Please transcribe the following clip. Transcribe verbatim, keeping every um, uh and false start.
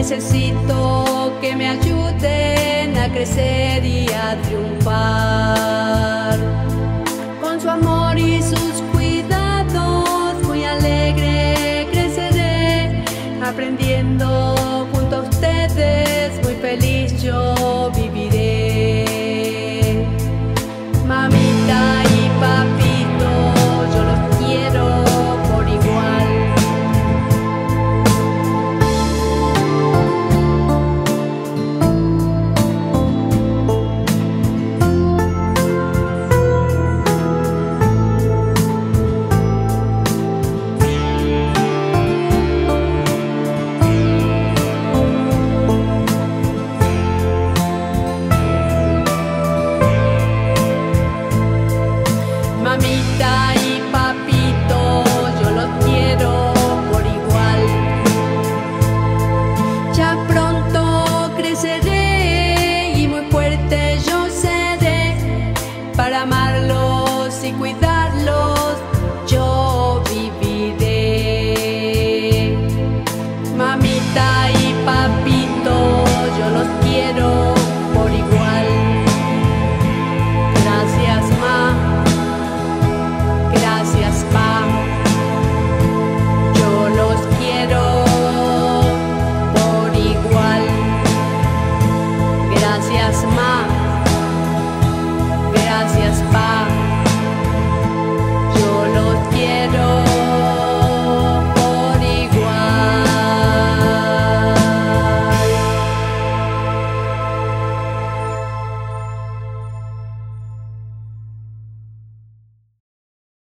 Necesito que me ayuden a crecer y a triunfar. Con su amor y sus cuidados, muy alegre creceré, aprendiendo junto a ustedes, muy feliz yo viviré. Mamita y papito, yo los quiero por igual. Mamita y papito, yo los quiero por igual. Ya pronto creceré y muy fuerte yo seré para amarlos y cuidarlos